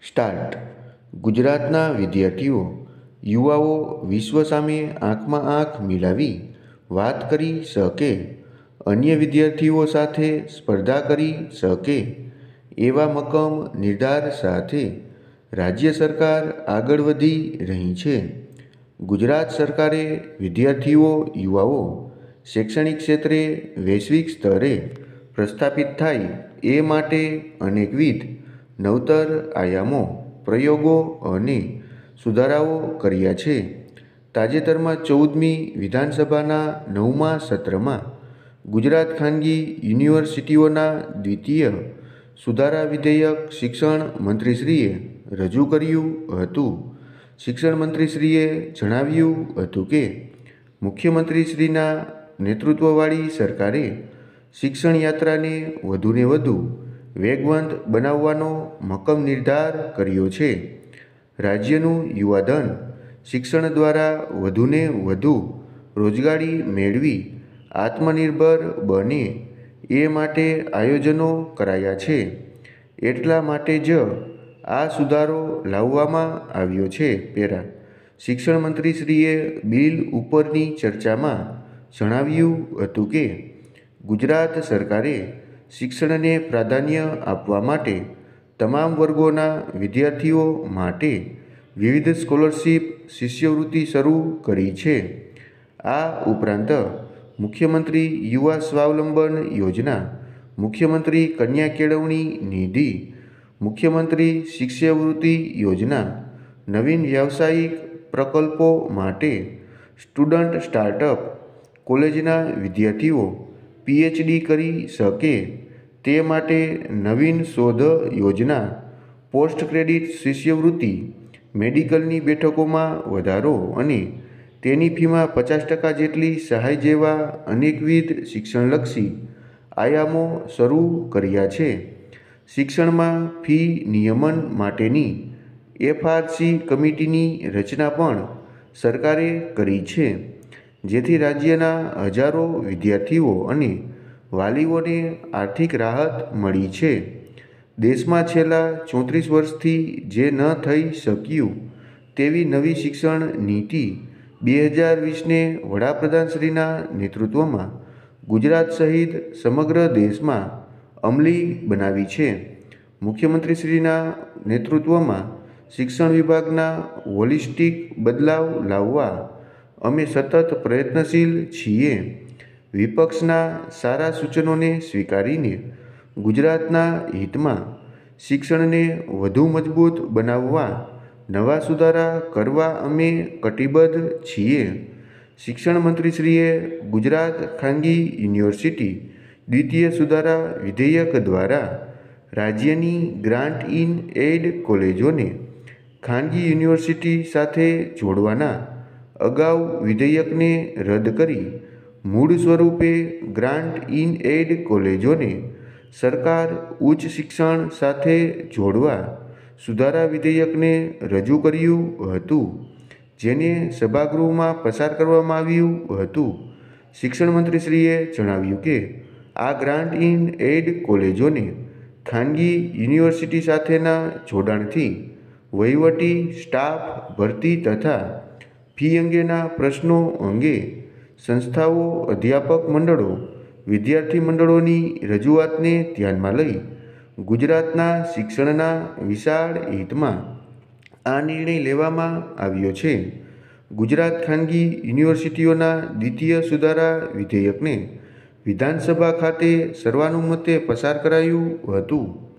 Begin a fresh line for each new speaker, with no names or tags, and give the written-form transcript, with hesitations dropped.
Start. ગુજરાતના વિદ્યાર્થીઓ યુવાઓ વિશ્વ સામે આંખમાં આંખ મિલાવી વાત કરી શકે, અન્ય વિદ્યાર્થીઓ સાથે સ્પર્ધા કરી શકે એવા મક્કમ નિર્ધાર સાથે રાજ્ય સરકાર આગળ વધી રહી છે. ગુજરાત સરકારે વિદ્યાર્થીઓ યુવાઓ શૈક્ષણિક ક્ષેત્રે વૈશ્વિક સ્તરે પ્રસ્થાપિત થાય એ માટે અનેકવિધ નવતર આયામો, પ્રયોગો અને સુધારાઓ કર્યા છે. તાજેતરમાં 14મી વિધાનસભાના 9મા સત્રમાં ગુજરાત ખાનગી યુનિવર્સિટીઓના દ્વિતીય સુધારા વિધેયક શિક્ષણ મંત્રીશ્રીએ રજૂ કર્યું હતું. શિક્ષણ મંત્રીશ્રીએ જણાવ્યું હતું કે મુખ્યમંત્રીશ્રીના નેતૃત્વવાળી સરકારે શિક્ષણ યાત્રાને વધુને વધુ વેગવંત બનાવવાનો મક્કમ નિર્ધાર કર્યો છે. રાજ્યનું યુવાધન શિક્ષણ દ્વારા વધુને વધુ રોજગારી મેળવી આત્મનિર્ભર બને એ માટે આયોજનો કરાયા છે. એટલા માટે જ આ સુધારો લાવવામાં આવ્યો છે. પેરા. શિક્ષણ મંત્રીશ્રીએ બિલ ઉપરની ચર્ચામાં જણાવ્યું હતું કે ગુજરાત સરકારે શિક્ષણને પ્રાધાન્ય આપવા માટે તમામ વર્ગોના વિદ્યાર્થીઓ માટે વિવિધ સ્કોલરશીપ શિષ્યવૃત્તિ શરૂ કરી છે. આ ઉપરાંત મુખ્યમંત્રી યુવા સ્વાવલંબન યોજના, મુખ્યમંત્રી કન્યા કેળવણી નિધિ, મુખ્યમંત્રી શિષ્યવૃત્તિ યોજના, નવીન વ્યાવસાયિક પ્રકલ્પો માટે સ્ટુડન્ટ સ્ટાર્ટઅપ, કોલેજના વિદ્યાર્થીઓ પીએચડી કરી શકે તે માટે નવીન શોધ યોજના, પોસ્ટ ક્રેડિટ શિષ્યવૃત્તિ, મેડિકલની બેઠકોમાં વધારો અને તેની ફીમાં 50% જેટલી સહાય જેવા અનેકવિધ શિક્ષણલક્ષી આયામો શરૂ કર્યા છે. શિક્ષણમાં ફી નિયમન માટેની એફઆરસી કમિટીની રચના પણ સરકારે કરી છે, જેથી રાજ્યના હજારો વિદ્યાર્થીઓ અને વાલીઓને આર્થિક રાહત મળી છે. દેશમાં છેલ્લા 34 વર્ષથી જે ન થઈ શક્યું તેવી નવી શિક્ષણ નીતિ 2020ને વડાપ્રધાનશ્રીના નેતૃત્વમાં ગુજરાત સહિત સમગ્ર દેશમાં અમલી બનાવી છે. મુખ્યમંત્રીશ્રીના નેતૃત્વમાં શિક્ષણ વિભાગના હોલિસ્ટિક બદલાવ લાવવા અમે સતત પ્રયત્નશીલ છીએ. વિપક્ષના સારા સૂચનોને સ્વીકારીને ગુજરાતના હિતમાં શિક્ષણને વધુ મજબૂત બનાવવા નવા સુધારા કરવા અમે કટિબદ્ધ છીએ. શિક્ષણ મંત્રીશ્રીએ ગુજરાત ખાનગી યુનિવર્સિટી દ્વિતીય સુધારા વિધેયક દ્વારા રાજ્યની ગ્રાન્ટ ઇન એઇડ કોલેજોને ખાનગી યુનિવર્સિટી સાથે જોડવાના અગાઉ વિધેયકને રદ કરી મૂળ સ્વરૂપે ગ્રાન્ટ ઇન એઇડ કોલેજોને સરકાર ઉચ્ચ શિક્ષણ સાથે જોડવા સુધારા વિધેયકને રજૂ કર્યું હતું, જેને સભાગૃહમાં પસાર કરવામાં આવ્યું હતું. શિક્ષણ મંત્રીશ્રીએ જણાવ્યું કે આ ગ્રાન્ટ ઇન એઇડ કોલેજોને ખાનગી યુનિવર્સિટી સાથેના જોડાણથી વહીવટી, સ્ટાફ ભરતી તથા ફી અંગેના પ્રશ્નો અંગે સંસ્થાઓ, અધ્યાપક મંડળો, વિદ્યાર્થી મંડળોની રજૂઆતને ધ્યાનમાં લઈ ગુજરાતના શિક્ષણના વિશાળ હિતમાં આ નિર્ણય લેવામાં આવ્યો છે. ગુજરાત ખાનગી યુનિવર્સિટીઓના દ્વિતીય સુધારા વિધેયકને વિધાનસભા ખાતે સર્વાનુમતે પસાર કરાયું હતું.